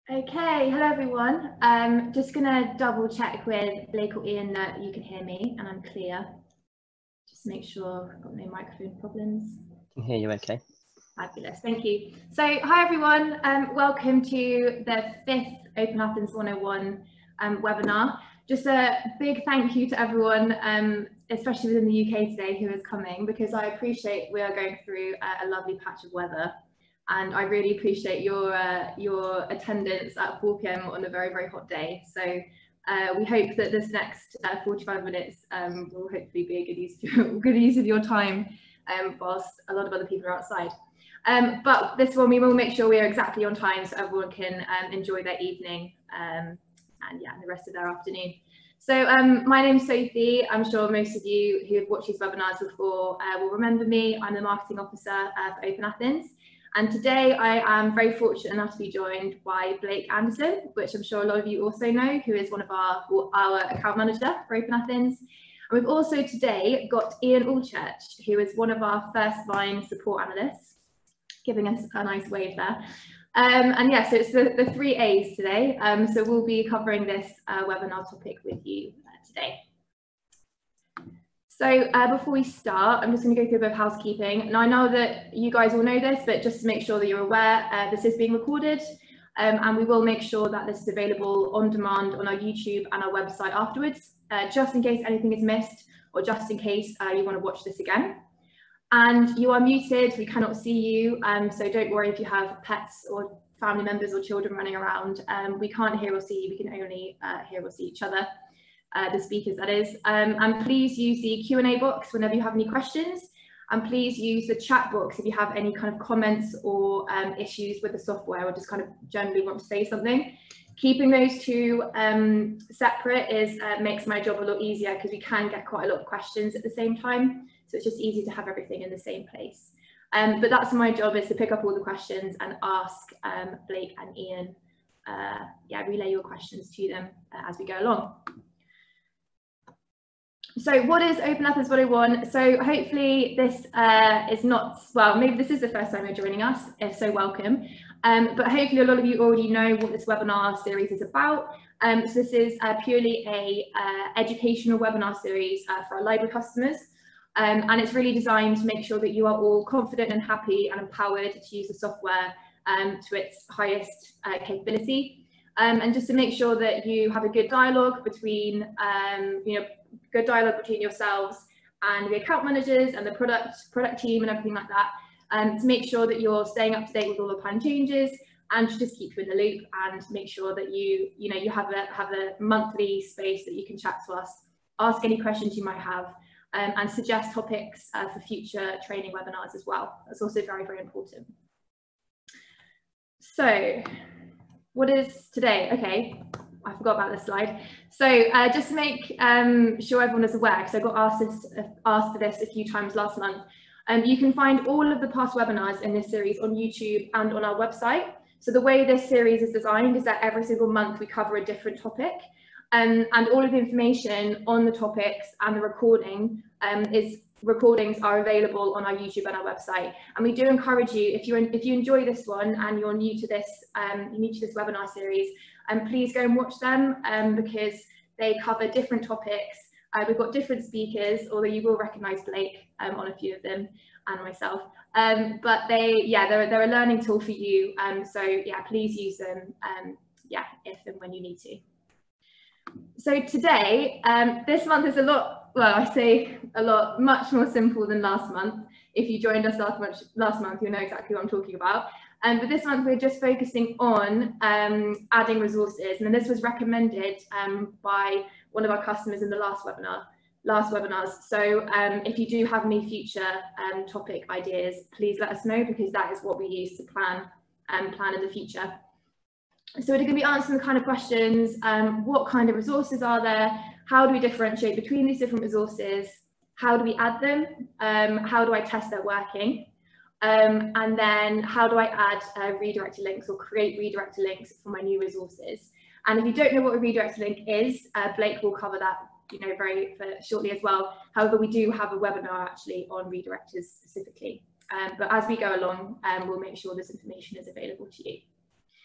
Okay, hello everyone. Just gonna double check with Blake or Ian that you can hear me and I'm clear. Just make sure I've got no microphone problems. I can hear you okay. Fabulous, thank you. So hi everyone, welcome to the 5th OpenAthens 101 webinar. Just a big thank you to everyone, especially within the UK today, who is coming, because I appreciate we are going through a lovely patch of weather. And I really appreciate your attendance at 4 PM on a very, very hot day. So we hope that this next 45 minutes will hopefully be a good use of your time whilst a lot of other people are outside. But this one we will make sure we are exactly on time so everyone can enjoy their evening and yeah, the rest of their afternoon. So my name's Sophie. I'm sure most of you who have watched these webinars before will remember me. I'm the marketing officer for OpenAthens. And today I am very fortunate enough to be joined by Blake Anderson, which I'm sure a lot of you also know, who is one of our account manager for OpenAthens. And we've also today got Iain Allchurch, who is one of our first line support analysts, giving us a nice wave there. And yeah, so it's the 3 A's today. So we'll be covering this webinar topic with you today. So before we start, I'm just going to go through a bit of housekeeping. Now I know that you guys all know this, but just to make sure that you're aware, this is being recorded and we will make sure that this is available on demand on our YouTube and our website afterwards, just in case anything is missed or just in case you want to watch this again. And you are muted, we cannot see you, so don't worry if you have pets or family members or children running around. We can't hear or see you, we can only hear or see each other. The speakers, that is, and please use the Q&A box whenever you have any questions, and please use the chat box if you have any kind of comments or issues with the software or just kind of generally want to say something. Keeping those two separate makes my job a lot easier because we can get quite a lot of questions at the same time, so it's just easy to have everything in the same place. But that's my job, is to pick up all the questions and ask Blake and Ian, relay your questions to them as we go along. So what is OpenAthens 101? So hopefully this is not, well, maybe this is the first time you're joining us, if so, welcome. But hopefully a lot of you already know what this webinar series is about. So this is purely a educational webinar series for our library customers. And it's really designed to make sure that you are all confident and happy and empowered to use the software to its highest capability. And just to make sure that you have a good dialogue between, good dialogue between yourselves and the account managers and the product team and everything like that, to make sure that you're staying up to date with all the planned changes and to just keep you in the loop and make sure that you have a monthly space that you can chat to us, ask any questions you might have, and suggest topics for future training webinars as well. That's also very, very important. So what is today? Okay, I forgot about this slide. So just to make sure everyone is aware, because I got asked for this a few times last month, you can find all of the past webinars in this series on YouTube and on our website. So the way this series is designed is that every single month we cover a different topic, and all of the information on the topics and the recordings are available on our YouTube and our website. And we do encourage you, if you enjoy this one and you're new to this webinar series, please go and watch them because they cover different topics. We've got different speakers, although you will recognise Blake on a few of them and myself. But they're a learning tool for you. So yeah, please use them. If and when you need to. So today, this month is much more simple than last month. If you joined us last month, you'll know exactly what I'm talking about. But this month we're just focusing on adding resources, and this was recommended by one of our customers in the last webinars. So if you do have any future topic ideas, please let us know, because that is what we use to plan in the future. So we're going to be answering the kind of questions, what kind of resources are there, how do we differentiate between these different resources, how do we add them, how do I test they're working, and then how do I add redirected links or create redirected links for my new resources. And if you don't know what a redirected link is, Blake will cover that very shortly as well. However, we do have a webinar actually on redirectors specifically. But as we go along, we'll make sure this information is available to you.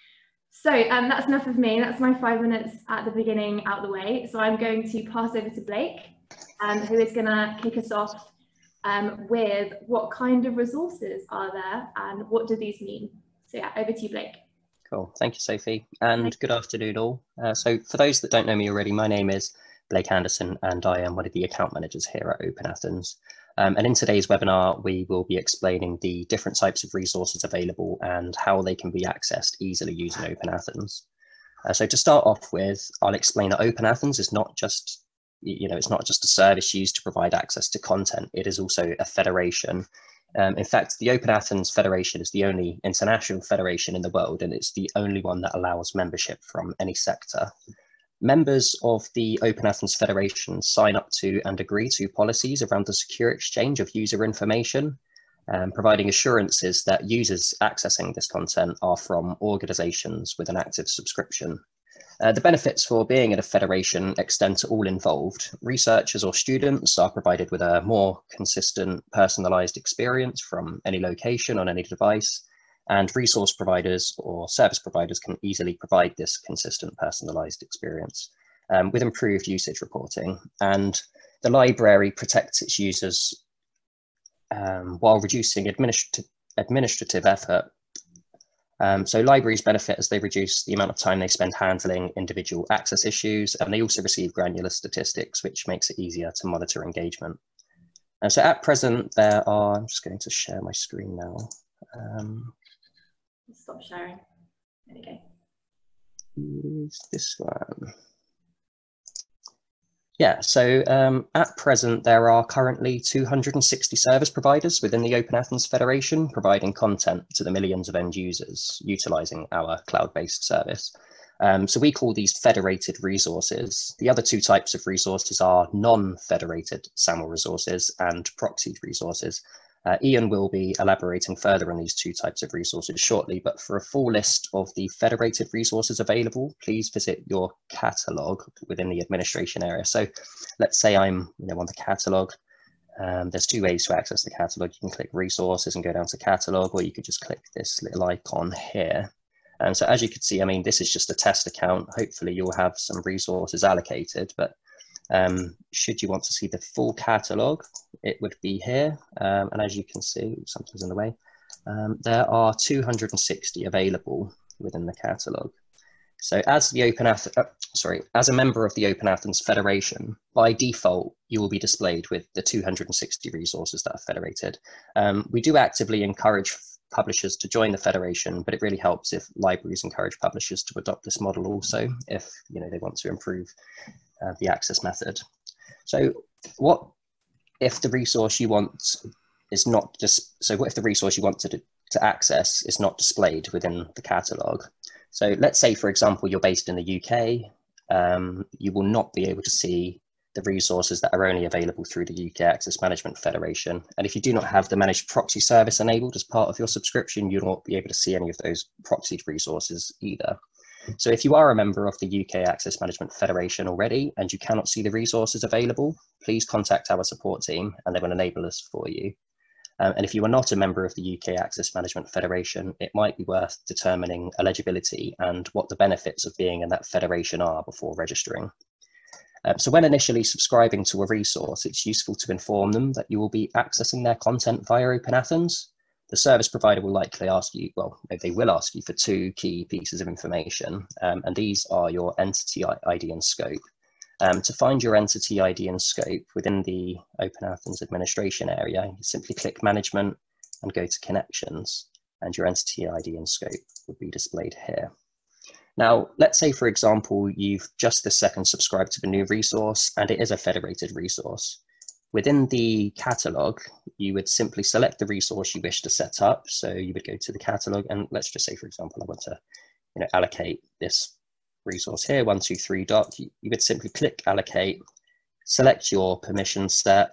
So that's enough of me. That's my 5 minutes at the beginning out the way. So I'm going to pass over to Blake, who is going to kick us off with what kind of resources are there and what do these mean? So yeah, over to you, Blake. Cool. Thank you, Sophie. And good afternoon all. So for those that don't know me already, my name is Blake Anderson and I am one of the account managers here at OpenAthens. And in today's webinar, we will be explaining the different types of resources available and how they can be accessed easily using OpenAthens. So to start off with, I'll explain that OpenAthens is not just, it's not just a service used to provide access to content. It is also a federation. In fact, the OpenAthens Federation is the only international federation in the world, and it's the only one that allows membership from any sector. Members of the OpenAthens Federation sign up to and agree to policies around the secure exchange of user information, providing assurances that users accessing this content are from organizations with an active subscription. The benefits for being in a federation extend to all involved. Researchers or students are provided with a more consistent, personalized experience from any location on any device, and resource providers or service providers can easily provide this consistent, personalized experience with improved usage reporting. And the library protects its users while reducing administrative effort. So libraries benefit as they reduce the amount of time they spend handling individual access issues, and they also receive granular statistics, which makes it easier to monitor engagement. And so at present, there are, I'm just going to share my screen now. Stop sharing. There we go. Use this one. Yeah, so at present, there are currently 260 service providers within the OpenAthens Federation, providing content to the millions of end users utilizing our cloud-based service. So we call these federated resources. The other two types of resources are non-federated SAML resources and proxied resources. Ian will be elaborating further on these two types of resources shortly, but for a full list of the federated resources available, please visit your catalogue within the administration area. So let's say I'm on the catalogue. There's two ways to access the catalogue. You can click resources and go down to catalogue, or you could just click this little icon here. And so as you can see, I mean, this is just a test account. Hopefully you'll have some resources allocated, but should you want to see the full catalogue, it would be here. And as you can see, something's in the way, there are 260 available within the catalogue. So as the as a member of the OpenAthens Federation, by default, you will be displayed with the 260 resources that are federated. We do actively encourage publishers to join the federation, but it really helps if libraries encourage publishers to adopt this model also, if they want to improve the access method. So what if the resource you want is not just, so what if the resource you want to access is not displayed within the catalogue? So let's say, for example, you're based in the UK, you will not be able to see the resources that are only available through the UK Access Management Federation. And if you do not have the managed proxy service enabled as part of your subscription, you'll not be able to see any of those proxied resources either. So if you are a member of the UK Access Management Federation already and you cannot see the resources available, please contact our support team and they will enable this for you. And if you are not a member of the UK Access Management Federation, it might be worth determining eligibility and what the benefits of being in that federation are before registering. So when initially subscribing to a resource, it's useful to inform them that you will be accessing their content via OpenAthens. The service provider will likely ask you, well, they will ask you for two key pieces of information, and these are your entity ID and scope. To find your entity ID and scope within the OpenAthens administration area, you simply click Management and go to Connections, and your entity ID and scope will be displayed here. Now, let's say, for example, you've just this second subscribed to the new resource and it is a federated resource. Within the catalogue, you would simply select the resource you wish to set up. So you would go to the catalogue and let's just say, for example, I want to allocate this resource here, 123 dot. You would simply click Allocate, select your permission set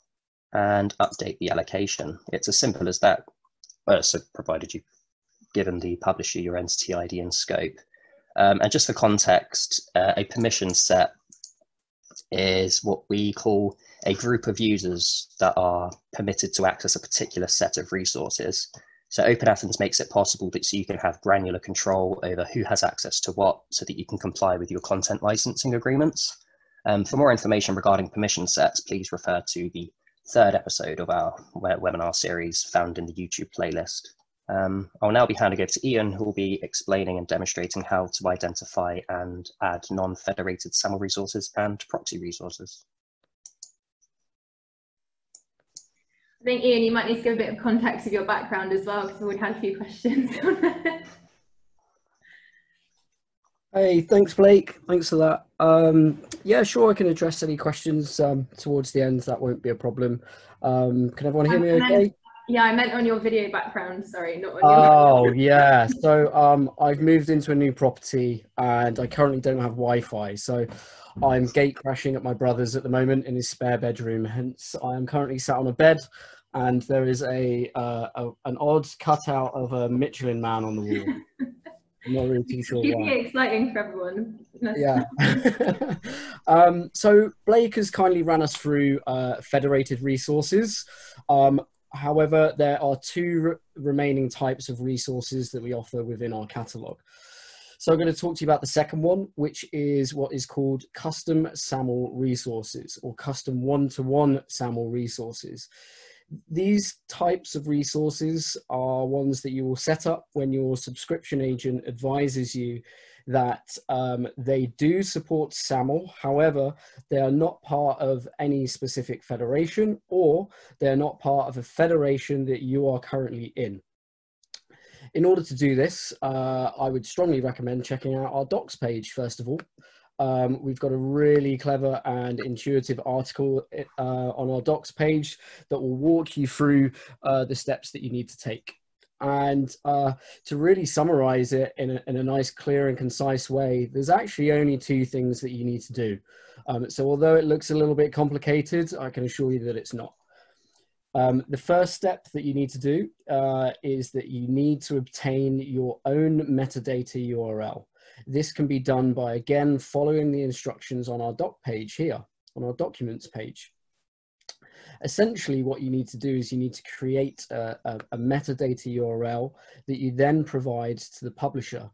and update the allocation. It's as simple as that. So provided you've given the publisher your entity ID and scope. And just for context, a permission set is what we call a group of users that are permitted to access a particular set of resources. So OpenAthens makes it possible that so you can have granular control over who has access to what, so that you can comply with your content licensing agreements. For more information regarding permission sets, please refer to the third episode of our webinar series found in the YouTube playlist. I'll now be handing over to Ian, who will be explaining and demonstrating how to identify and add non-federated SAML resources and proxy resources. I think, Ian, you might need to give a bit of context of your background as well, because we had a few questions. Hey, thanks, Blake. Thanks for that. Yeah, sure, I can address any questions towards the end. That won't be a problem. Can everyone hear me okay? Yeah, I meant on your video background, sorry, not on your... Oh, yeah. So I've moved into a new property and I currently don't have Wi-Fi. So I'm gate crashing at my brother's at the moment in his spare bedroom. Hence, I am currently sat on a bed and there is an odd cutout of a Michelin Man on the wall. I'm not really too sure why. Keeping it exciting for everyone. Yeah. So Blake has kindly ran us through federated resources. However, there are two remaining types of resources that we offer within our catalogue. So I'm going to talk to you about the second one, which is what is called custom SAML resources, or custom one-to-one SAML resources. These types of resources are ones that you will set up when your subscription agent advises you that they do support SAML. However, they are not part of any specific federation, or they're not part of a federation that you are currently in. In order to do this, I would strongly recommend checking out our docs page, first of all. We've got a really clever and intuitive article on our docs page that will walk you through the steps that you need to take. And to really summarize it in a nice, clear and concise way, there's actually only two things that you need to do. So although it looks a little bit complicated, I can assure you that it's not. The first step that you need to do is that you need to obtain your own metadata URL. This can be done by, again, following the instructions on our doc page here, on our documents page. Essentially, what you need to do is you need to create a metadata URL that you then provide to the publisher.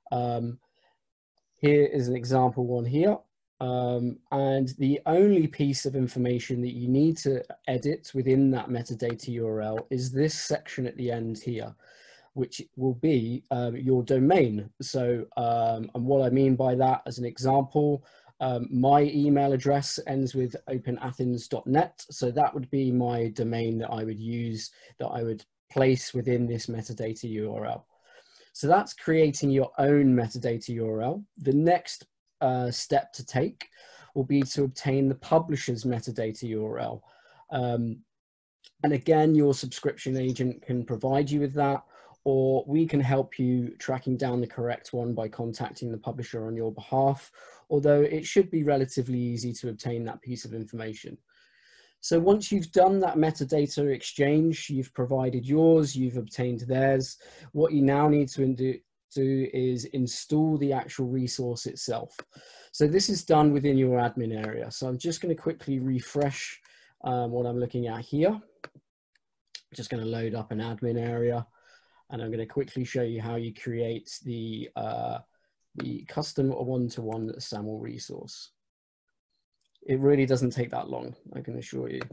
Here is an example one here. And the only piece of information that you need to edit within that metadata URL is this section at the end here, which will be your domain. So, and what I mean by that, as an example, my email address ends with OpenAthens.net. So that would be my domain that I would use, that I would place within this metadata URL. So that's creating your own metadata URL. The next step to take will be to obtain the publisher's metadata URL. And again, your subscription agent can provide you with that, or we can help you tracking down the correct one by contacting the publisher on your behalf, although it should be relatively easy to obtain that piece of information. So once you've done that metadata exchange, you've provided yours, you've obtained theirs, what you now need to do is install the actual resource itself. So this is done within your admin area. So I'm just going to quickly refresh what I'm looking at here. I'm just going to load up an admin area, and I'm going to quickly show you how you create the custom one-to-one SAML resource. It really doesn't take that long, I can assure you.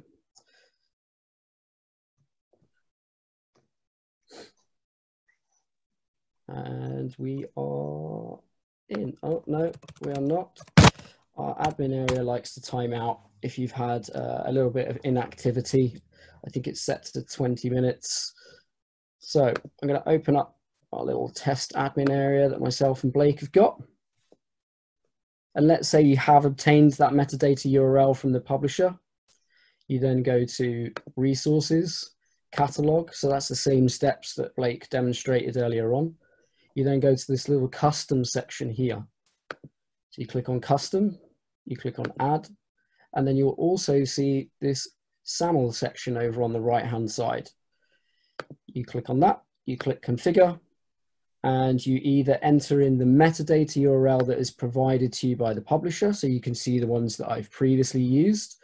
And we are in. Oh, no, we are not. Our admin area likes to time out if you've had a little bit of inactivity. I think it's set to 20 minutes. So I'm going to open up our little test admin area that myself and Blake have got. And let's say you have obtained that metadata URL from the publisher. You then go to resources, catalogue. So that's the same steps that Blake demonstrated earlier on. You then go to this little custom section here. So you click on custom, you click on add, and then you'll also see this SAML section over on the right-hand side. You click on that, you click configure, and you either enter in the metadata URL that is provided to you by the publisher, so you can see the ones that I've previously used,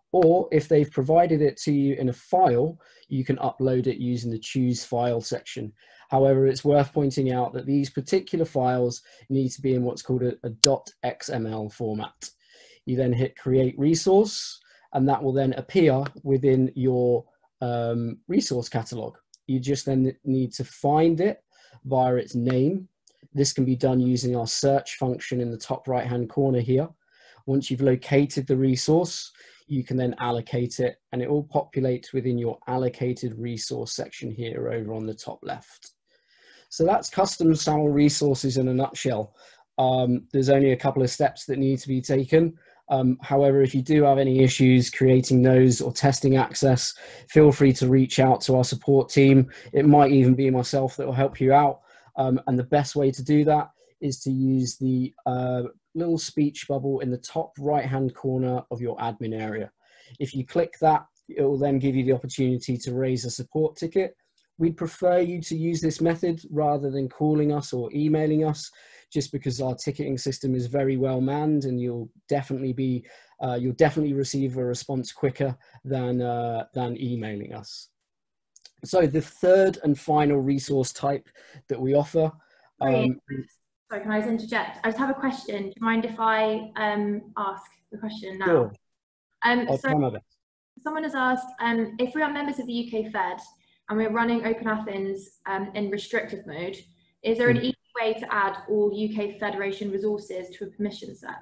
or if they've provided it to you in a file, you can upload it using the choose file section. However, it's worth pointing out that these particular files need to be in what's called a .xml format. You then hit create resource, and that will then appear within your resource catalog. You just then need to find it via its name. This can be done using our search function in the top right hand corner here. Once you've located the resource, you can then allocate it, and it will populate within your allocated resource section here over on the top left. So that's custom SAML resources in a nutshell. There's only a couple of steps that need to be taken. However, if you do have any issues creating those or testing access, feel free to reach out to our support team. It might even be myself that will help you out. And the best way to do that is to use the little speech bubble in the top right-hand corner of your admin area. If you click that, it will then give you the opportunity to raise a support ticket. We'd prefer you to use this method rather than calling us or emailing us, just because our ticketing system is very well manned, and you'll definitely receive a response quicker than emailing us. So the third and final resource type that we offer. Sorry, can I just interject? I just have a question. Do you mind if I ask the question now? Sure. I'll try my best. Someone has asked, if we are members of the UK Fed and we're running OpenAthens in restrictive mode, is there an easy way to add all UK Federation resources to a permission set?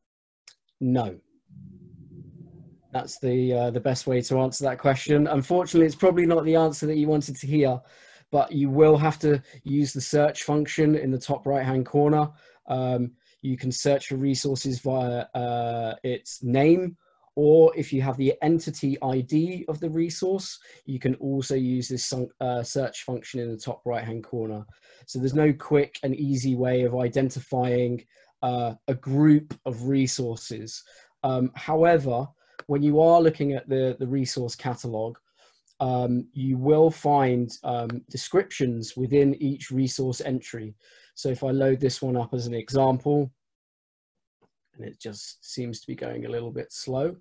No. That's the best way to answer that question. Unfortunately, it's probably not the answer that you wanted to hear, but you will have to use the search function in the top right-hand corner. You can search for resources via its name, or if you have the entity ID of the resource, you can also use this search function in the top right-hand corner. So there's no quick and easy way of identifying a group of resources. However, when you are looking at the resource catalog, you will find descriptions within each resource entry. So if I load this one up as an example, and it just seems to be going a little bit slow.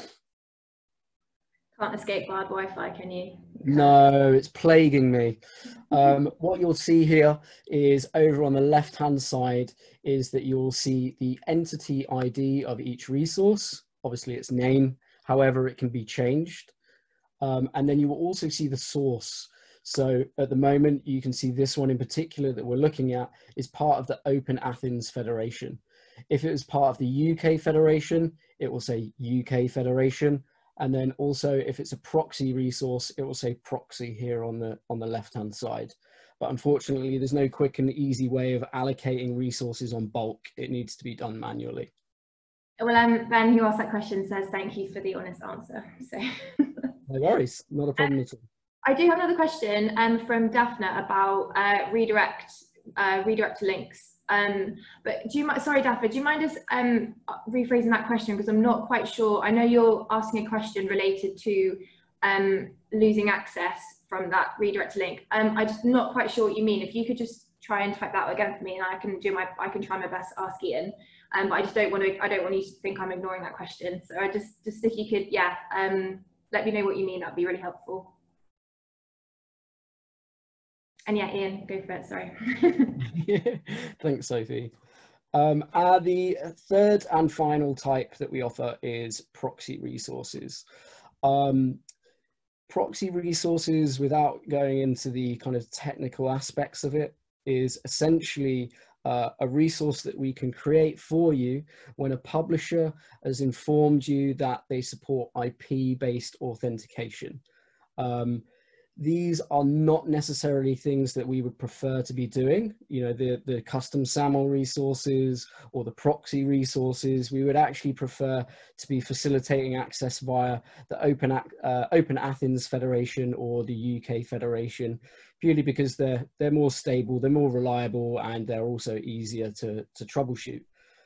Can't escape bad Wi-Fi, can you? No, it's plaguing me. What you'll see here is over on the left-hand side is that you'll see the entity ID of each resource. Obviously its name, however, it can be changed. And then you will also see the source. So at the moment, you can see this one in particular that we're looking at is part of the OpenAthens Federation. If it was part of the UK Federation, it will say UK Federation. And then also if it's a proxy resource, it will say proxy here on the left-hand side. But unfortunately, there's no quick and easy way of allocating resources on bulk. It needs to be done manually. Well, Ben, who asked that question, says thank you for the honest answer. So no worries, not a problem at all. I do have another question from Daphne about redirect to links. But do you mind, sorry Daphne, do you mind us rephrasing that question, because I'm not quite sure. I know you're asking a question related to losing access from that redirect to link. I'm just not quite sure what you mean. If you could just try and type that again for me, and I can try my best to ask Ian. But I just don't want you to think I'm ignoring that question. So I just if you could, let me know what you mean. That'd be really helpful. And yeah, Ian, go for it. Sorry. Thanks, Sophie. The third and final type that we offer is proxy resources. Proxy resources, without going into the kind of technical aspects of it, is essentially a resource that we can create for you when a publisher has informed you that they support IP-based authentication. These are not necessarily things that we would prefer to be doing. You know, the custom SAML resources or the proxy resources, we would actually prefer to be facilitating access via the OpenAthens Federation or the UK Federation, purely because they're more stable, they're more reliable, and they're also easier to troubleshoot.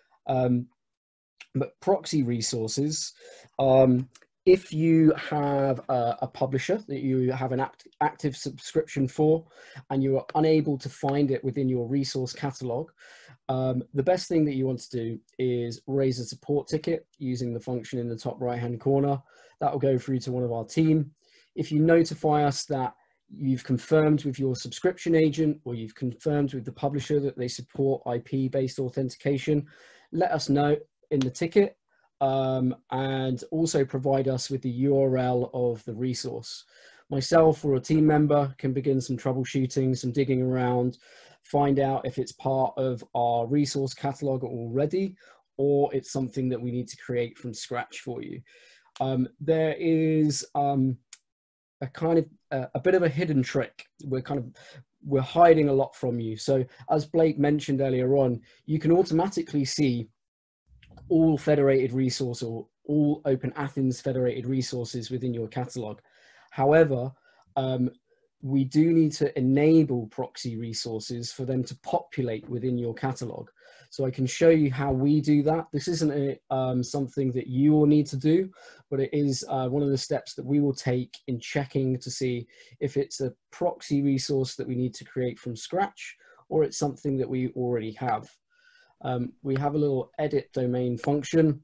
But proxy resources, if you have a publisher that you have an active subscription for and you are unable to find it within your resource catalog, the best thing that you want to do is raise a support ticket using the function in the top right hand corner. that will go through to one of our team. If you notify us that you've confirmed with your subscription agent or you've confirmed with the publisher that they support IP-based authentication, let us know in the ticket, and also provide us with the URL of the resource. Myself or a team member can begin some troubleshooting, some digging around, find out if it's part of our resource catalog already, or it's something that we need to create from scratch for you. There is a kind of a bit of a hidden trick. We're hiding a lot from you. So as Blake mentioned earlier on, you can automatically see all federated resource or all OpenAthens federated resources within your catalog. However, we do need to enable proxy resources for them to populate within your catalog. So I can show you how we do that. This isn't something that you will need to do, but it is one of the steps that we will take in checking to see if it's a proxy resource that we need to create from scratch, or it's something that we already have. We have a little edit domain function,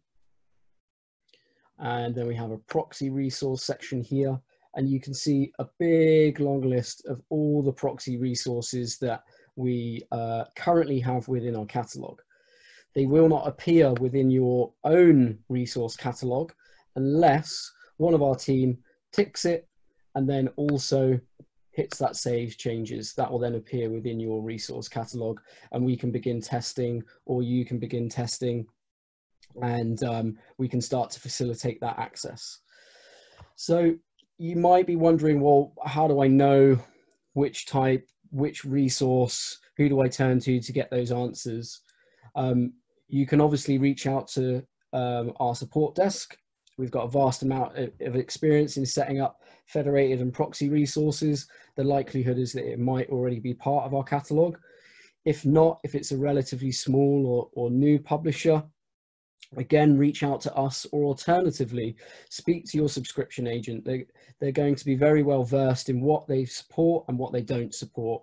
and then we have a proxy resource section here. And you can see a big long list of all the proxy resources that we currently have within our catalog. They will not appear within your own resource catalog unless one of our team ticks it and then also hits that save changes. That will then appear within your resource catalog, and we can begin testing, or you can begin testing, and we can start to facilitate that access. So you might be wondering, well, how do I know which type, which resource, who do I turn to get those answers? You can obviously reach out to our support desk. We've got a vast amount of experience in setting up federated and proxy resources. The likelihood is that it might already be part of our catalog. If not, if it's a relatively small or new publisher, again, reach out to us, or alternatively, speak to your subscription agent. They're going to be very well versed in what they support and what they don't support.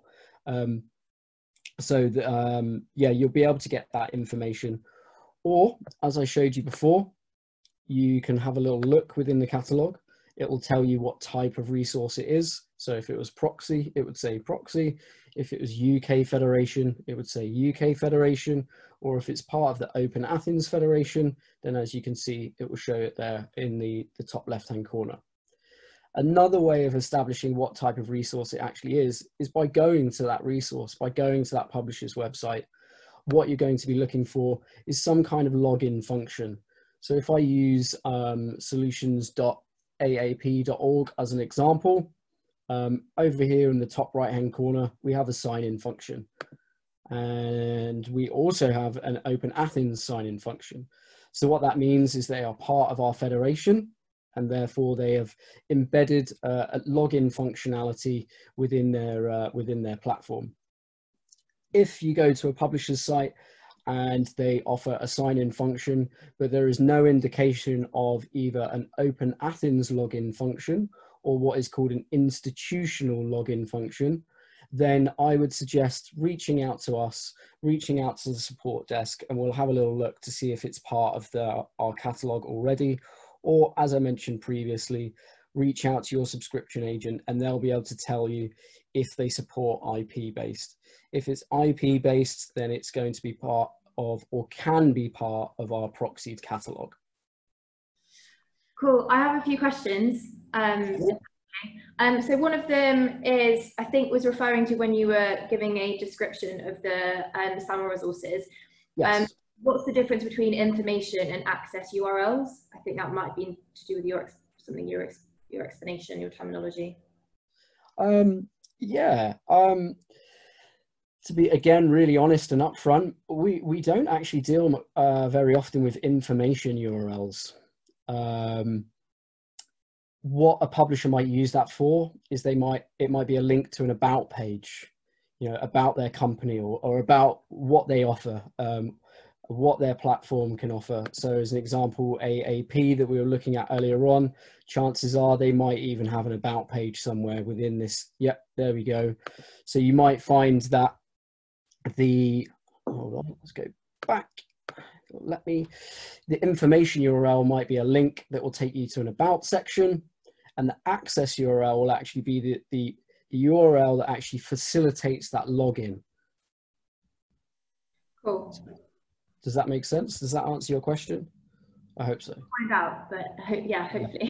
Yeah, you'll be able to get that information. Or, as I showed you before, you can have a little look within the catalog. It will tell you what type of resource it is. So if it was proxy, it would say proxy. If it was UK Federation, it would say UK Federation. Or if it's part of the OpenAthens Federation, then as you can see, it will show it there in the top left-hand corner. Another way of establishing what type of resource it actually is by going to that resource, by going to that publisher's website. What you're going to be looking for is some kind of login function. So if I use solutions.aap.org as an example, over here in the top right-hand corner, we have a sign-in function. And we also have an OpenAthens sign-in function. So what that means is they are part of our federation, and therefore they have embedded a login functionality within their platform. If you go to a publisher's site and they offer a sign-in function, but there is no indication of either an OpenAthens login function or what is called an institutional login function, then I would suggest reaching out to us, reaching out to the support desk, and we'll have a little look to see if it's part of our catalog already. Or, as I mentioned previously, reach out to your subscription agent and they'll be able to tell you if they support IP-based. If it's IP-based, then it's going to be part of, or can be part of, our proxied catalog. Cool. I have a few questions. So one of them is, I think, was referring to when you were giving a description of the SAML resources. Yes. What's the difference between information and access URLs? I think that might be to do with your explanation, your terminology. Yeah. To be, again, really honest and upfront, we don't actually deal very often with information URLs. What a publisher might use that for is it might be a link to an about page, you know, about their company or about what they offer, what their platform can offer. So as an example, AAP that we were looking at earlier on, chances are they might even have an about page somewhere within this. Yep, there we go. So you might find that hold on, let's go back. the information URL might be a link that will take you to an about section, and the access URL will actually be the URL that actually facilitates that login. Cool. Does that make sense? Does that answer your question? I hope so. Find out, but yeah, hopefully.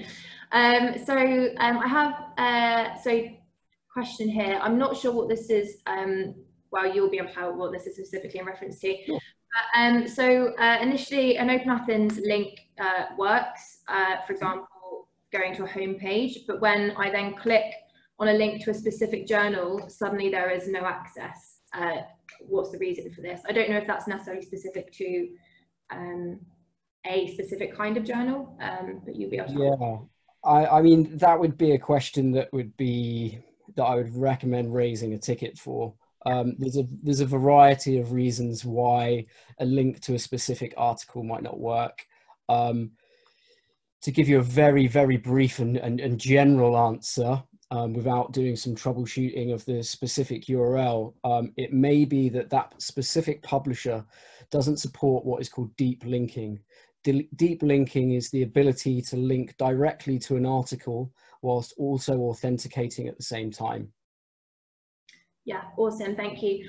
I have question here. I'm not sure what this is. Well, you'll be able to tell what this is specifically in reference to. Sure. Initially, an OpenAthens link works. For example, going to a home page, but when I then click on a link to a specific journal, suddenly there is no access. What's the reason for this? I don't know if that's necessarily specific to a specific kind of journal, but you'll be able to. Yeah, I mean, that would be a question that I would recommend raising a ticket for. There's a variety of reasons why a link to a specific article might not work. To give you a very, very brief and general answer, without doing some troubleshooting of the specific URL, it may be that specific publisher doesn't support what is called deep linking. Deep linking is the ability to link directly to an article whilst also authenticating at the same time. Yeah, awesome, thank you.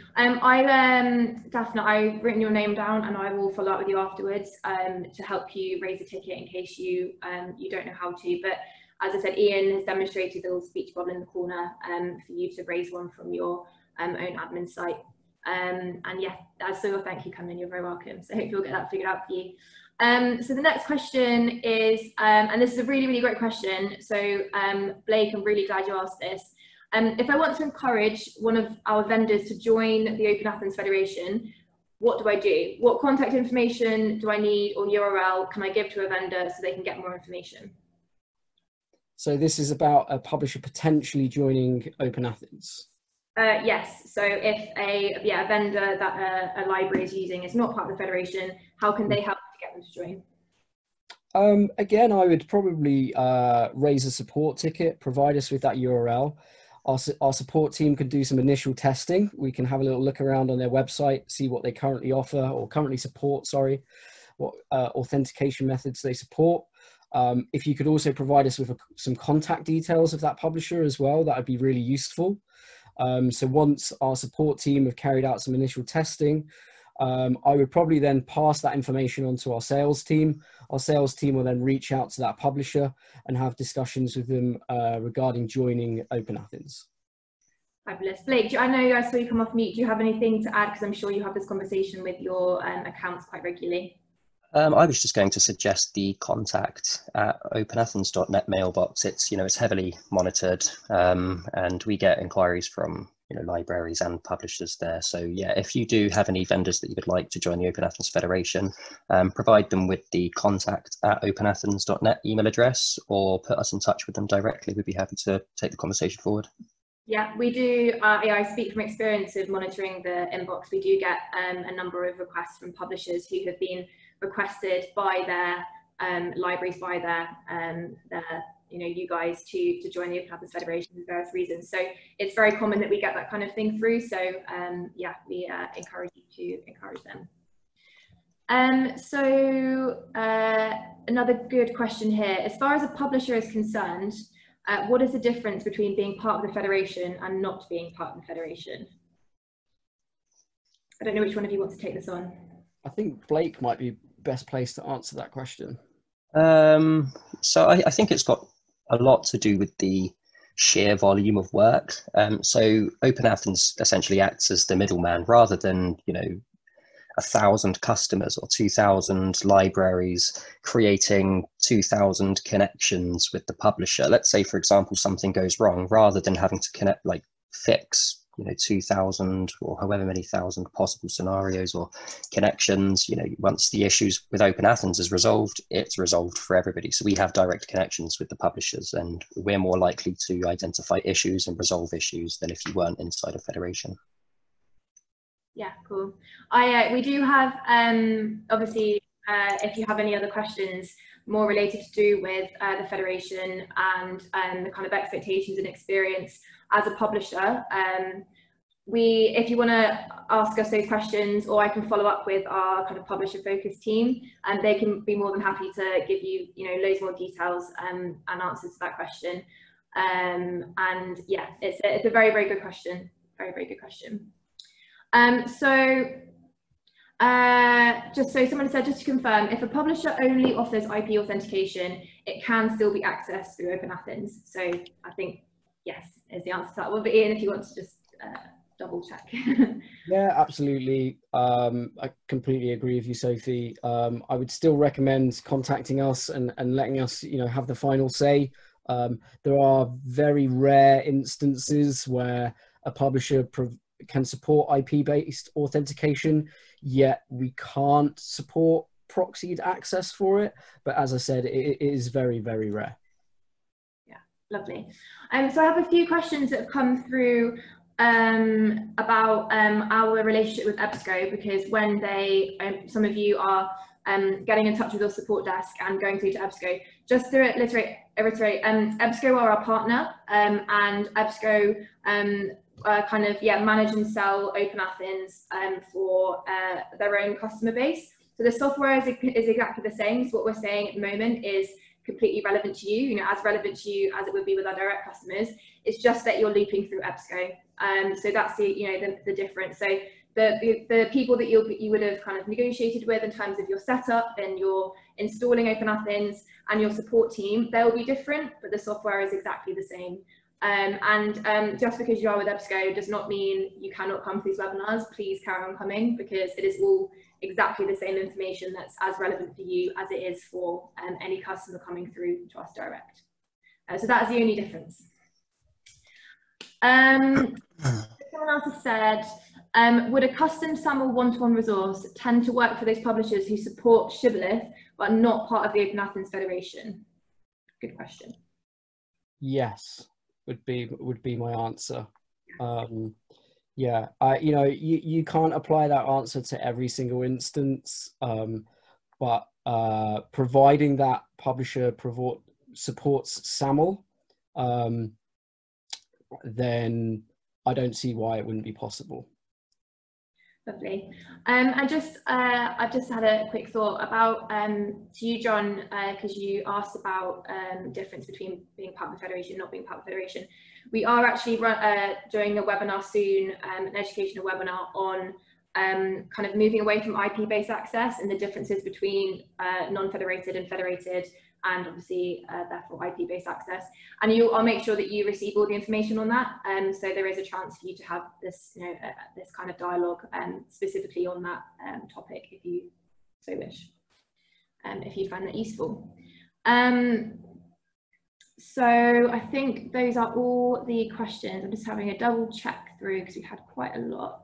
Daphne, I've written your name down and I will follow up with you afterwards to help you raise a ticket in case you don't know how to. But as I said, Ian has demonstrated the little speech bubble in the corner for you to raise one from your own admin site. And yeah, so thank you, Cameron, you're very welcome. So I hope you'll get that figured out for you. So the next question is, and this is a really, really great question. So Blake, I'm really glad you asked this. If I want to encourage one of our vendors to join the OpenAthens Federation, what do I do? What contact information do I need or URL can I give to a vendor so they can get more information? So this is about a publisher potentially joining OpenAthens. Yes. So if a vendor that a library is using is not part of the Federation, how can they help to get them to join? Again, I would probably raise a support ticket, provide us with that URL. Our support team can do some initial testing. We can have a little look around on their website, see what they currently offer or currently support, what authentication methods they support. If you could also provide us with some contact details of that publisher as well, that would be really useful. So once our support team have carried out some initial testing, I would probably then pass that information on to our sales team. Our sales team will then reach out to that publisher and have discussions with them regarding joining OpenAthens. Fabulous. Blake, I know I saw you come off mute. Do you have anything to add? Because I'm sure you have this conversation with your accounts quite regularly. I was just going to suggest the contact at OpenAthens.net mailbox. It's heavily monitored, and we get inquiries from libraries and publishers there. So yeah, if you do have any vendors that you would like to join the OpenAthens Federation, provide them with the contact at OpenAthens.net email address or put us in touch with them directly. We'd be happy to take the conversation forward. Yeah, we do. I speak from experience of monitoring the inbox. We do get a number of requests from publishers who have been requested by their libraries, by their you guys to join the OpenAthens Federation for various reasons. So it's very common that we get that kind of thing through. So yeah, we encourage you to encourage them. Another good question here. As far as a publisher is concerned, what is the difference between being part of the Federation and not being part of the Federation? I don't know which one of you wants to take this on. I think Blake might be best placed to answer that question. So I think it's got a lot to do with the sheer volume of work. So OpenAthens essentially acts as the middleman rather than, 1,000 customers or 2,000 libraries creating 2,000 connections with the publisher. Let's say, for example, something goes wrong, rather than having to fix 2,000 or however many thousand possible scenarios or connections. Once the issues with OpenAthens is resolved, it's resolved for everybody. So we have direct connections with the publishers, and we're more likely to identify issues and resolve issues than if you weren't inside a federation. Yeah, cool. We do have obviously if you have any other questions more related to do with the federation and the kind of expectations and experience as a publisher, if you want to ask us those questions, or I can follow up with our kind of publisher focused team, and they can be more than happy to give you, loads more details and answers to that question. And yeah, it's a very, very good question. Very, very good question. Just so someone said, just to confirm, if a publisher only offers IP authentication, it can still be accessed through OpenAthens. So I think yes is the answer to that one. But Ian, if you want to just double check. Yeah, absolutely. I completely agree with you, Sophie. I would still recommend contacting us and letting us, have the final say. There are very rare instances where a publisher can support IP-based authentication, yet we can't support proxied access for it. But as I said, it is very, very rare. Yeah, lovely. So I have a few questions that have come through about our relationship with EBSCO, because when some of you are getting in touch with your support desk and going through to EBSCO, just to reiterate, EBSCO are our partner, and EBSCO manage and sell OpenAthens for their own customer base. So the software is exactly the same. So what we're saying at the moment is completely relevant to you, as relevant to you as it would be with our direct customers. It's just that you're looping through EBSCO. So that's the difference. So the people that you would have kind of negotiated with in terms of your setup and your installing OpenAthens and your support team, they'll be different, but the software is exactly the same. Just because you are with EBSCO does not mean you cannot come to these webinars. Please carry on coming, because it is all exactly the same information that's as relevant for you as it is for any customer coming through to us direct. So that is the only difference. Someone else has said, would a custom SAML one-to-one resource tend to work for those publishers who support Shibboleth but not part of the OpenAthens Federation? Good question. Yes, would be my answer. Yeah, you can't apply that answer to every single instance, but providing that publisher supports SAML, then I don't see why it wouldn't be possible. Lovely. I just had a quick thought about to you, John, because you asked about difference between being part of the Federation and not being part of the Federation. We are actually doing a webinar soon, an educational webinar on kind of moving away from IP-based access and the differences between non-federated and federated, and obviously therefore IP-based access. And I'll make sure that you receive all the information on that. So there is a chance for you to have this, this kind of dialogue specifically on that topic, if you so wish, if you find that useful. So I think those are all the questions. I'm just having a double check through because we had quite a lot.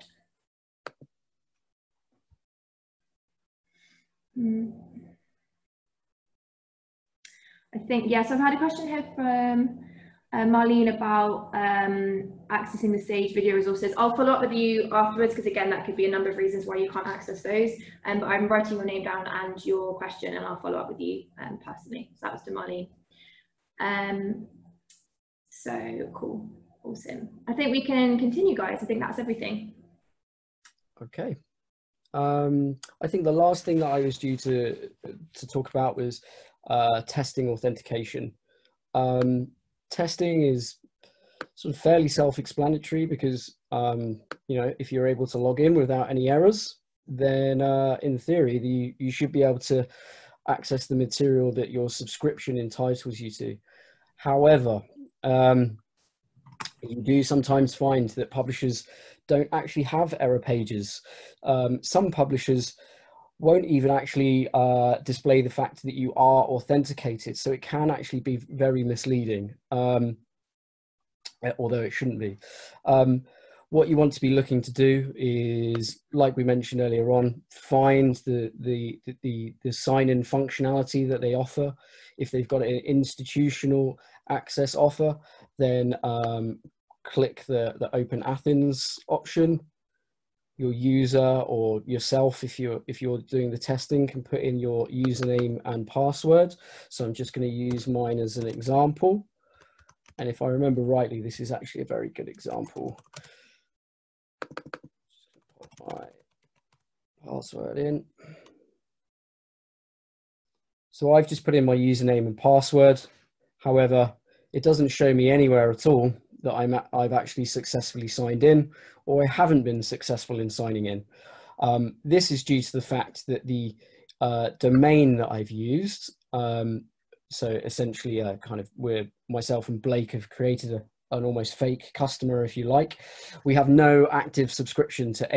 I think, yes, I've had a question here from Marlene about accessing the Sage video resources. I'll follow up with you afterwards, because again, that could be a number of reasons why you can't access those. But I'm writing your name down and your question, and I'll follow up with you personally. So that was to Marlene. So cool, awesome. I think we can continue, guys. I think that's everything. Okay. I think the last thing that I was due to talk about was testing authentication. Testing is sort of fairly self-explanatory, because if you're able to log in without any errors, then in theory you should be able to access the material that your subscription entitles you to. However, you do sometimes find that publishers don't actually have error pages. Some publishers won't even actually display the fact that you are authenticated, so it can actually be very misleading, although it shouldn't be. What you want to be looking to do is, like we mentioned earlier on, find the sign-in functionality that they offer. If they've got an institutional access offer, then click the OpenAthens option. Your user or yourself, if you're doing the testing, can put in your username and password. So I'm just going to use mine as an example. And if I remember rightly, this is actually a very good example. Put my password in. So I've just put in my username and password. However, it doesn't show me anywhere at all that I've actually successfully signed in, or I haven't been successful in signing in. This is due to the fact that the domain that I've used, so essentially myself and Blake have created an almost fake customer, if you like. We have no active subscription to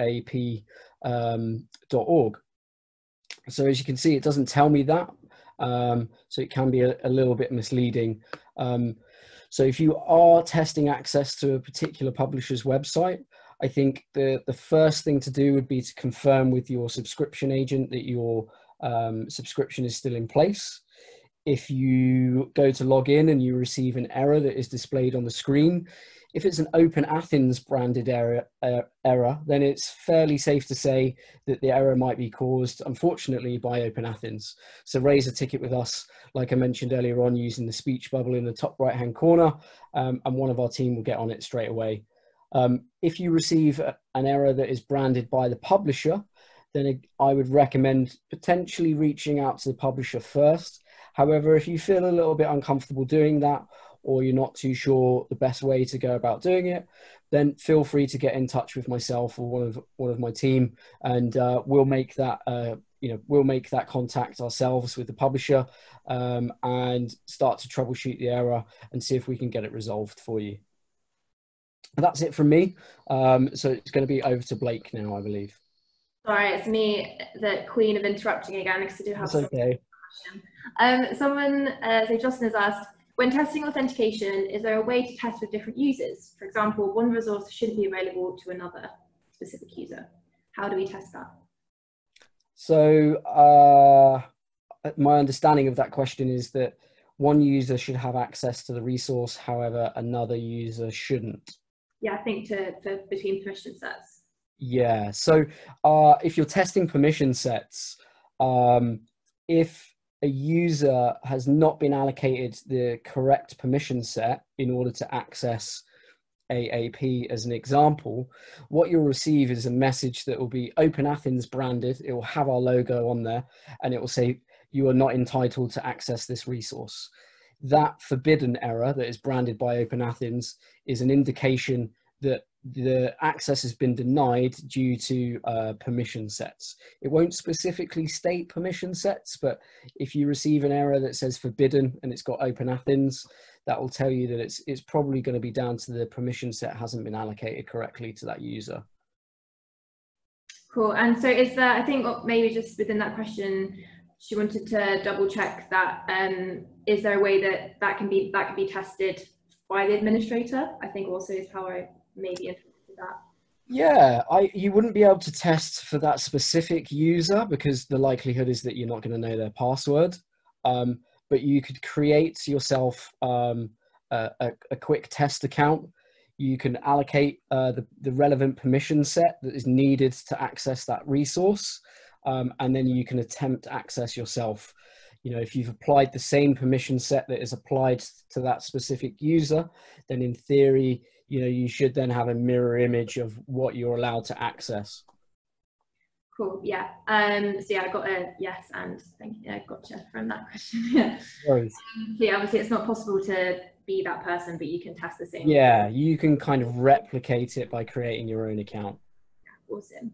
aap.org. So as you can see, it doesn't tell me that. So it can be a little bit misleading. So if you are testing access to a particular publisher's website, I think the first thing to do would be to confirm with your subscription agent that your subscription is still in place. If you go to log in and you receive an error that is displayed on the screen, if it's an OpenAthens branded error, then it's fairly safe to say that the error might be caused, unfortunately, by OpenAthens. So raise a ticket with us, like I mentioned earlier on, using the speech bubble in the top right-hand corner, and one of our team will get on it straight away. If you receive an error that is branded by the publisher, then I would recommend potentially reaching out to the publisher first. However, if you feel a little bit uncomfortable doing that, or you're not too sure the best way to go about doing it, then feel free to get in touch with myself or one of my team, and we'll make that we'll make that contact ourselves with the publisher, and start to troubleshoot the error and see if we can get it resolved for you. That's it from me. So it's going to be over to Blake now, I believe. Sorry, it's me, the queen of interrupting again, because I do have That's okay. Someone, so Justin has asked, when testing authentication, is there a way to test with different users? For example, one resource shouldn't be available to another specific user. How do we test that? So my understanding of that question is that one user should have access to the resource, however, another user shouldn't. Yeah, I think between permission sets. Yeah, so if you're testing permission sets, if a user has not been allocated the correct permission set in order to access AAP as an example, what you'll receive is a message that will be OpenAthens branded. It will have our logo on there, and it will say, you are not entitled to access this resource. That forbidden error that is branded by OpenAthens is an indication that the access has been denied due to permission sets. It won't specifically state permission sets, but if you receive an error that says forbidden and it's got OpenAthens, that will tell you that it's probably going to be down to the permission set hasn't been allocated correctly to that user. Cool. And so is there, I think maybe just within that question, she wanted to double check that, is there a way that can be tested by the administrator? I think also is how I maybe interpreted that. Yeah, you wouldn't be able to test for that specific user because the likelihood is that you're not going to know their password. But you could create yourself a quick test account. You can allocate the relevant permission set that is needed to access that resource, and then you can attempt to access yourself. You know, if you've applied the same permission set that is applied to that specific user, then in theory, you know, you should then have a mirror image of what you're allowed to access. Cool. Yeah. So yeah, I got a yes and thank you. Yeah, gotcha from that question. Yeah. So yeah, obviously it's not possible to be that person, but you can test the same. Yeah, you can kind of replicate it by creating your own account. Awesome.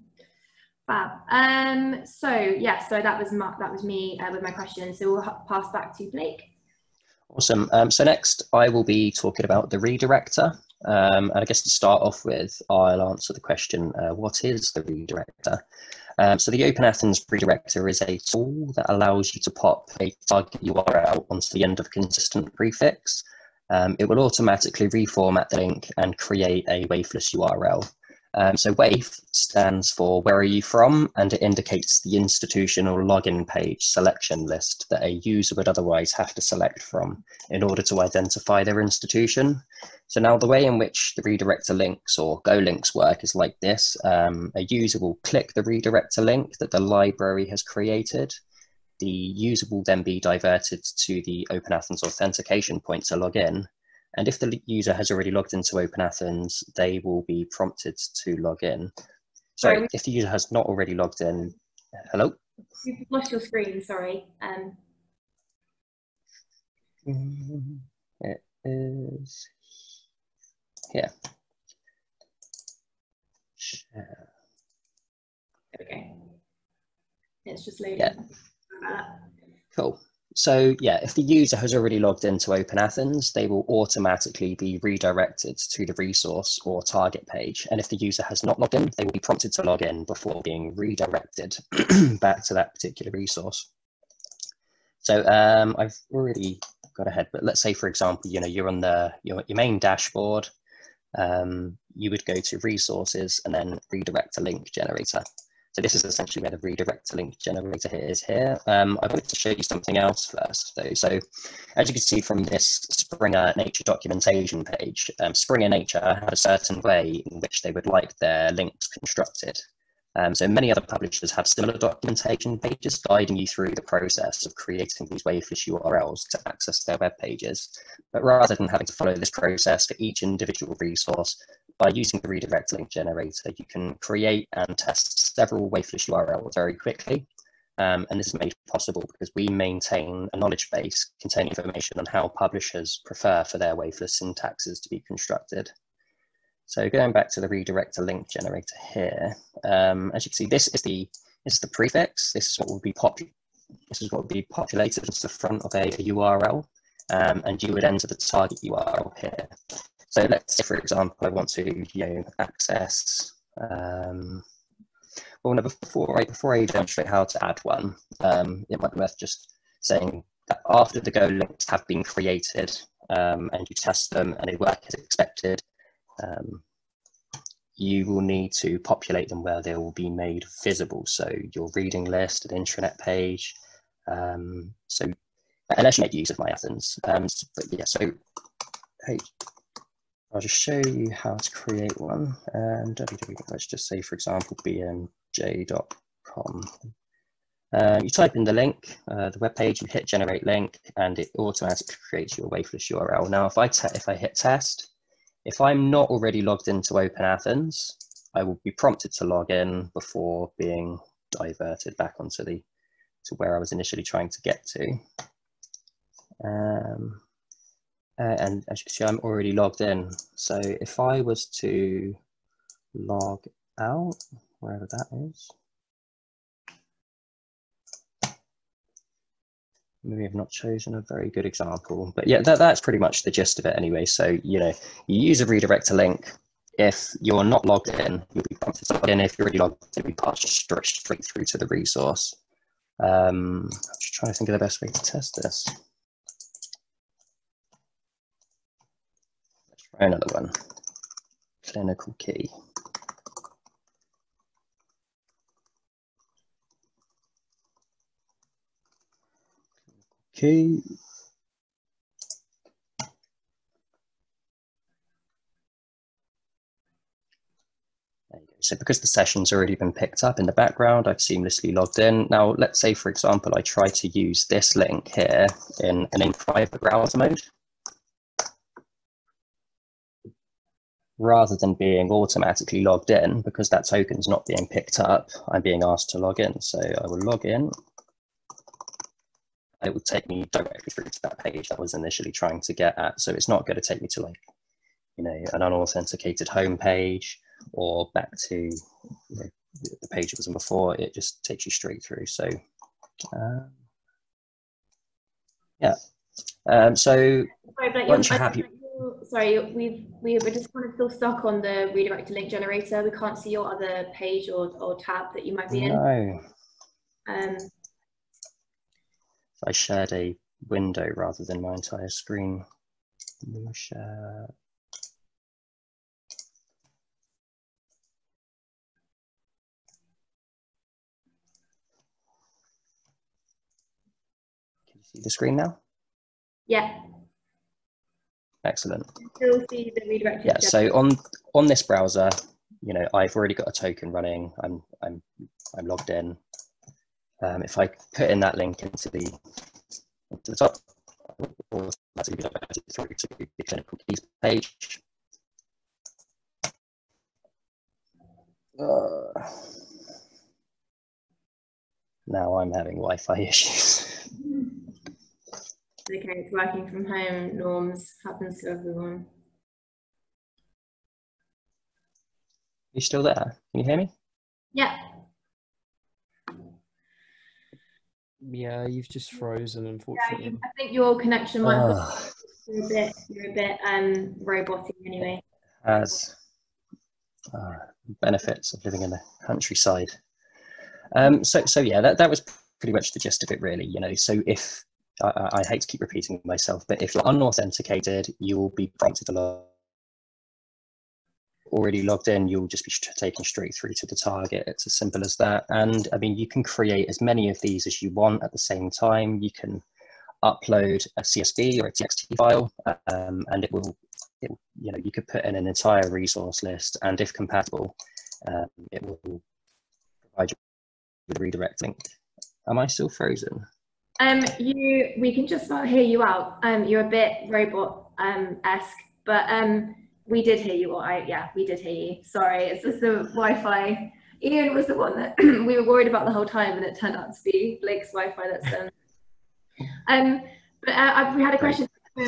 Fab. So yeah, so that was me with my question. So we'll pass back to Blake. Awesome. So next I will be talking about the redirector. And I guess to start off with, I'll answer the question, what is the redirector? So the OpenAthens redirector is a tool that allows you to pop a target URL onto the end of a consistent prefix. It will automatically reformat the link and create a wafeless URL. So WAIF stands for where are you from, and it indicates the institutional login page selection list that a user would otherwise have to select from in order to identify their institution. So now the way in which the redirector links or Go links work is like this. A user will click the redirector link that the library has created. The user will then be diverted to the OpenAthens authentication point to log in. And if the user has already logged into OpenAthens, they will be prompted to log in. Sorry, if the user has not already logged in, hello? You've lost your screen, sorry. It is here. Share. There we go. It's just loading. Yeah. Cool. So yeah, if the user has already logged into OpenAthens, they will automatically be redirected to the resource or target page. And if the user has not logged in, they will be prompted to log in before being redirected back to that particular resource. So I've already got ahead, but let's say, for example, you're on your main dashboard. You would go to resources and then redirect a link generator. So this is essentially where the redirect to link generator is here. I wanted to show you something else first though. So as you can see from this Springer Nature documentation page, Springer Nature had a certain way in which they would like their links constructed. So many other publishers have similar documentation pages guiding you through the process of creating these waveless URLs to access their web pages. But rather than having to follow this process for each individual resource, by using the redirect link generator, you can create and test several waveless URLs very quickly. And this is made possible because we maintain a knowledge base containing information on how publishers prefer for their waveless syntaxes to be constructed. So going back to the redirect to link generator here, as you can see, this is the prefix. This is what will be populated into the front of a URL, and you would enter the target URL here. So let's say, for example, I want to access. Well, no, before I demonstrate how to add one, it might be worth just saying that after the Go links have been created and you test them and they work as expected, you will need to populate them where they will be made visible. So your reading list, an intranet page. So unless you make use of MyAthens, but yeah. So hey, I'll just show you how to create one. Let's just say, for example, bmj.com. You type in the link, the web page, you hit generate link, and it automatically creates your waveless URL. Now, if I hit test, if I'm not already logged into OpenAthens, I will be prompted to log in before being diverted back onto to where I was initially trying to get to. And as you can see, I'm already logged in. So if I was to log out, wherever that is, maybe I've not chosen a very good example, but yeah, that's pretty much the gist of it anyway. So, you use a redirect to link. If you're not logged in, you'll be prompted to log in. If you're already logged in, you'll be passed straight through to the resource. I'm just trying to think of the best way to test this. Try another one, clinical key. Key. There you go. So because the session's already been picked up in the background, I've seamlessly logged in. Now, let's say, for example, I try to use this link here in private browser mode. Rather than being automatically logged in, because that token's not being picked up, I'm being asked to log in. So I will log in. It will take me directly through to that page I was initially trying to get at. So it's not going to take me to an unauthenticated home page or back to the page it was on before. It just takes you straight through. So yeah. So once you're happy. Sorry, we're just kind of still stuck on the redirect to link generator. We can't see your other page or tab that you might be in. No. I shared a window rather than my entire screen. Share. Can you see the screen now? Yeah. Excellent. Still see the redirect. Yeah. So on this browser, I've already got a token running. I'm logged in. If I put in that link into the top, That's going to be diverted through to the clinical keys page. Now I'm having Wi-Fi issues. Okay, it's working from home norms, happens to everyone. You still there? Can you hear me? Yeah. Yeah, you've just frozen, unfortunately. Yeah, I think your connection might have got you're a bit robotic anyway. As benefits of living in the countryside. So yeah, that was pretty much the gist of it, really. You know, so if I hate to keep repeating myself, but if you're unauthenticated, you will be prompted to log. Already logged in, you'll just be taken straight through to the target. It's as simple as that. And I mean, you can create as many of these as you want at the same time. You can upload a CSV or a TXT file, and it will, you know, you could put in an entire resource list, and if compatible, it will provide you with a redirect link. Am I still frozen? We can just about hear you out. You're a bit robot-esque, but we did hear you. Yeah, we did hear you. Sorry, it's just the Wi-Fi. Ian was the one that we were worried about the whole time, and it turned out to be Blake's Wi-Fi that's we had a question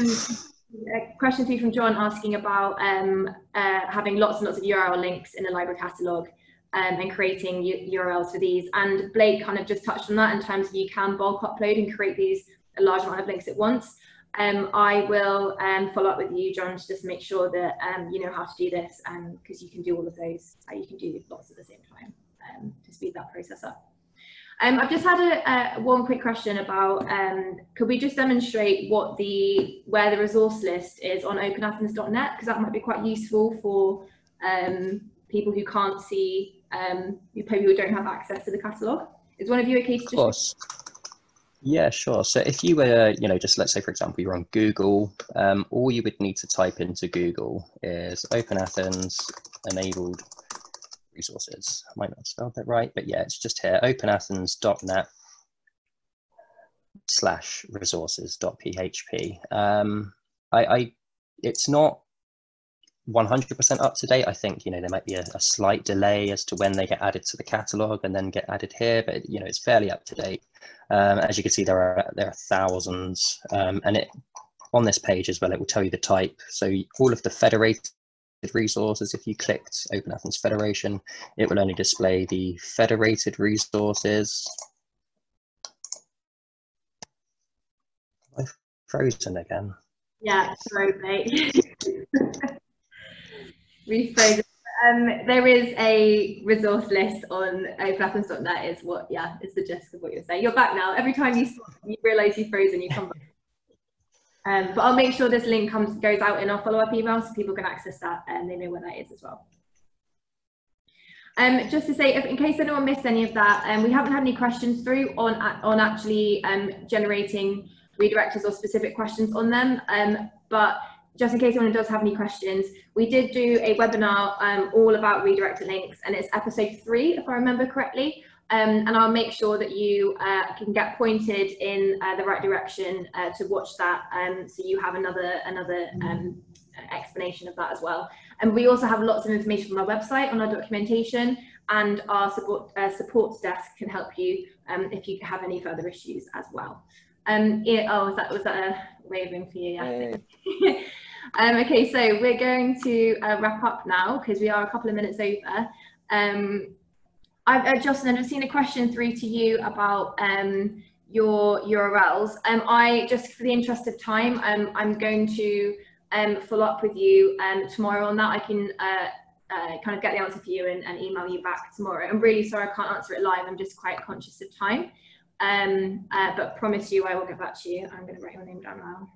from John asking about having lots and lots of URL links in the library catalogue and creating URLs for these. And Blake kind of just touched on that in terms of you can bulk upload and create a large amount of links at once. I will follow up with you, John, to just make sure that you know how to do this, because you can do all of those. You can do lots at the same time to speed that process up. I've just had one quick question about, could we just demonstrate where the resource list is on OpenAthens.net, because that might be quite useful for people who can't see, people who don't have access to the catalogue. Is one of you okay to just? Of course. Yeah, sure. So if you were, you know, just let's say, for example, you're on Google, all you would need to type into Google is OpenAthens enabled resources. I might not have spelled that right, but yeah, it's just here, OpenAthens.net /resources.php. It's not 100% up to date. I think, you know, there might be a slight delay as to when they get added to the catalog and then get added here, but you know, it's fairly up to date. As you can see, there are thousands, and on this page as well, it will tell you the type. So all of the federated resources, if you clicked Open Athens Federation, it will only display the federated resources. I've frozen again. Yeah, sorry, mate. Reframe. There is a resource list on OpenAthens.net. Is what, yeah, it's the gist of what you're saying. You're back now. Every time you realise you've frozen, you come back. But I'll make sure this link goes out in our follow-up email so people can access that and they know where that is as well. Just to say, in case anyone missed any of that, we haven't had any questions through on actually generating redirectors or specific questions on them. But just in case anyone does have any questions, we did do a webinar all about redirected links, and it's episode 3, if I remember correctly. And I'll make sure that you can get pointed in the right direction to watch that, so you have another explanation of that as well. And we also have lots of information from our website on our documentation, and our support desk can help you if you have any further issues as well. Was that a waving for you? Yeah. Hey. Okay, so we're going to wrap up now because we are a couple of minutes over. Justin, I've seen a question through to you about your URLs. Just for the interest of time, I'm going to follow up with you tomorrow on that. I can kind of get the answer for you and email you back tomorrow. I'm really sorry I can't answer it live. I'm just quite conscious of time. But promise you I will get back to you. I'm going to write your name down now.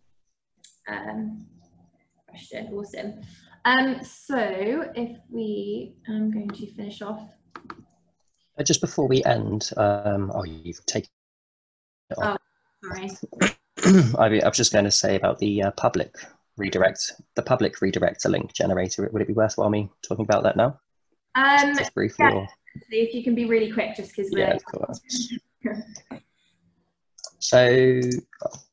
Question, awesome. So if I'm going to finish off. Just before we end, you've taken it off. Oh, sorry. I was just going to say about the public redirector link generator. Would it be worthwhile me talking about that now? Just briefly. Yeah, if you can be really quick, just because we're... Yeah, of course. So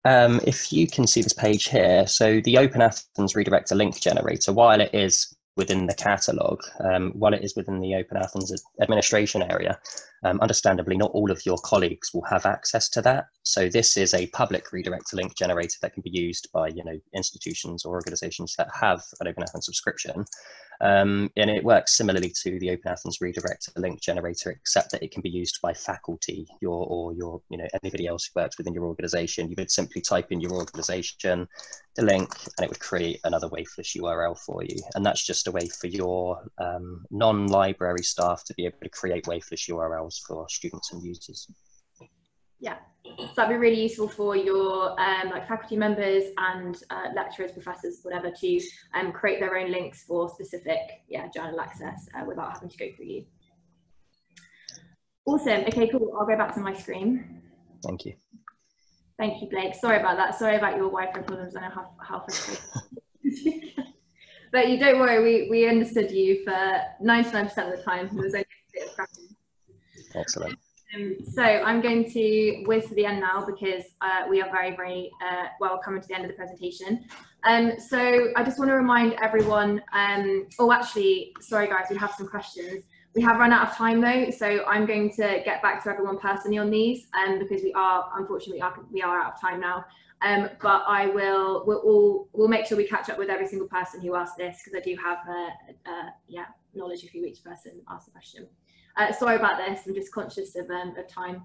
if you can see this page here, so the OpenAthens redirector link generator, while it is within the catalogue, while it is within the OpenAthens administration area, understandably, not all of your colleagues will have access to that. So this is a public redirector link generator that can be used by, institutions or organizations that have an OpenAthens subscription. And it works similarly to the OpenAthens redirector link generator, except that it can be used by faculty or anybody else who works within your organization. You would simply type in your organization, the link, and it would create another waveless URL for you. And that's just a way for your non-library staff to be able to create waveless URLs for students and users. Yeah, so that'd be really useful for your like faculty members and lecturers, professors, whatever, to create their own links for specific journal access without having to go through you. Awesome. Okay, cool. I'll go back to my screen. Thank you. Thank you, Blake. Sorry about that. Sorry about your Wi-Fi problems. I know how frustrating. But you don't worry. We understood you for 99% of the time. There was only a bit of cracking. Excellent. So I'm going to whiz to the end now because we are very, very well coming to the end of the presentation. So I just want to remind everyone, oh, actually, sorry guys, we have some questions. We have run out of time though, so I'm going to get back to everyone personally on these because we are, unfortunately, we are out of time now. But we'll make sure we catch up with every single person who asked this because I do have knowledge of who each person asked the question. Sorry about this, I'm just conscious of time.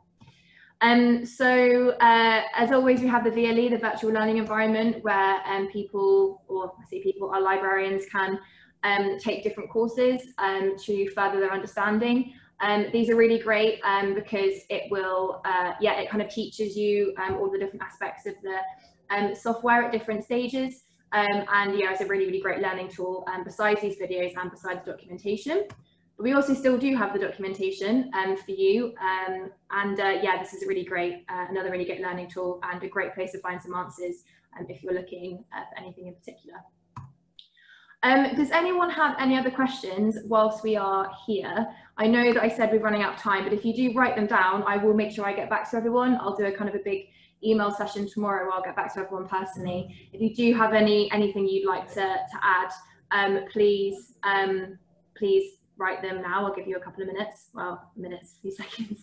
So as always, we have the VLE, the virtual learning environment, where people, or I say people, our librarians can take different courses to further their understanding. These are really great because it will, it kind of teaches you all the different aspects of the software at different stages. And yeah, it's a really, really great learning tool besides these videos and besides documentation. But we also still do have the documentation for you. This is a really great, another really great learning tool and a great place to find some answers if you're looking for anything in particular. Does anyone have any other questions whilst we are here? I know that I said we're running out of time, but if you do write them down, I will make sure I get back to everyone. I'll do a kind of a big email session tomorrow where I'll get back to everyone personally. If you do have anything you'd like to add, please write them now. I'll give you a couple of minutes. Well, minutes, a few seconds.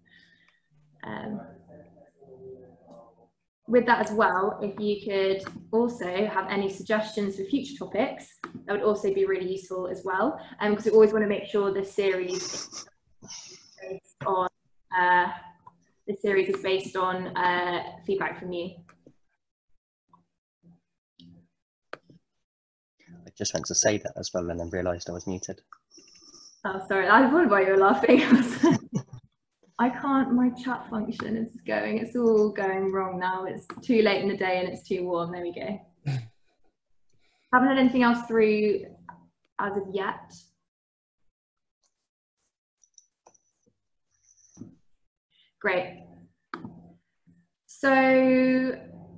With that as well, if you could also have any suggestions for future topics, that would also be really useful as well. Because we always want to make sure the series is based on feedback from you. I just went to say that as well and then realised I was muted. Oh, sorry, I wondered why you were laughing. I can't, my chat function is going, it's all going wrong now. It's too late in the day and it's too warm. There we go. Haven't had anything else through as of yet. Great. So,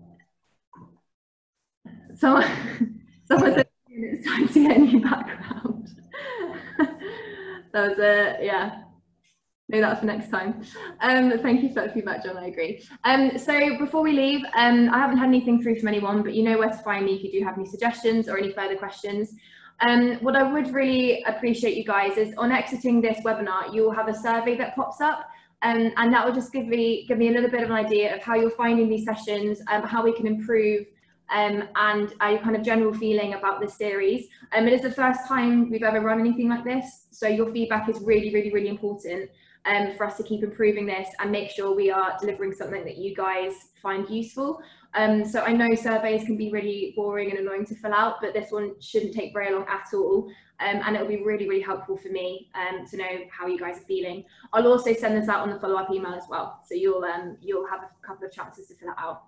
someone said it's time to get a new background. That was yeah. No, that's for next time. Thank you for that feedback, John, I agree. So before we leave, I haven't had anything through from anyone, but you know where to find me if you do have any suggestions or any further questions. What I would really appreciate, you guys, is on exiting this webinar, you will have a survey that pops up, and that will just give me a little bit of an idea of how you're finding these sessions, how we can improve, and your kind of general feeling about this series. It is the first time we've ever run anything like this, so your feedback is really, really, really important for us to keep improving this and make sure we are delivering something that you guys find useful. So I know surveys can be really boring and annoying to fill out, but this one shouldn't take very long at all. And it'll be really, really helpful for me to know how you guys are feeling. I'll also send this out on the follow-up email as well, so you'll have a couple of chances to fill it out.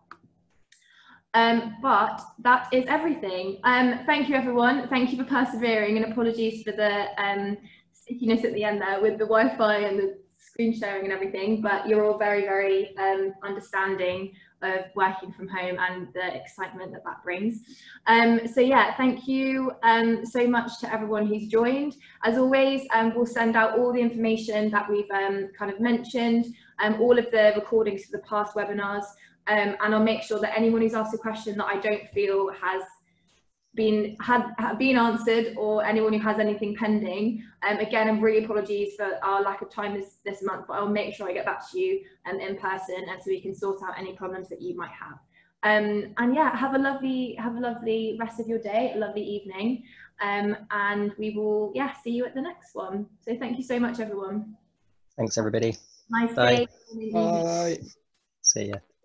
But that is everything. Thank you, everyone. Thank you for persevering, and apologies for the stickiness at the end there with the Wi-Fi and the screen sharing and everything, but you're all very, very understanding of working from home and the excitement that that brings. So yeah, thank you so much to everyone who's joined. As always, we'll send out all the information that we've kind of mentioned, all of the recordings for the past webinars, and I'll make sure that anyone who's asked a question that I don't feel has been answered, or anyone who has anything pending, again, I'm really apologies for our lack of time this month, but I'll make sure I get back to you in person, and so we can sort out any problems that you might have. And yeah, have a lovely rest of your day, a lovely evening, and we will see you at the next one. So thank you so much, everyone. Thanks, everybody. Nice Bye. day. Bye. See ya.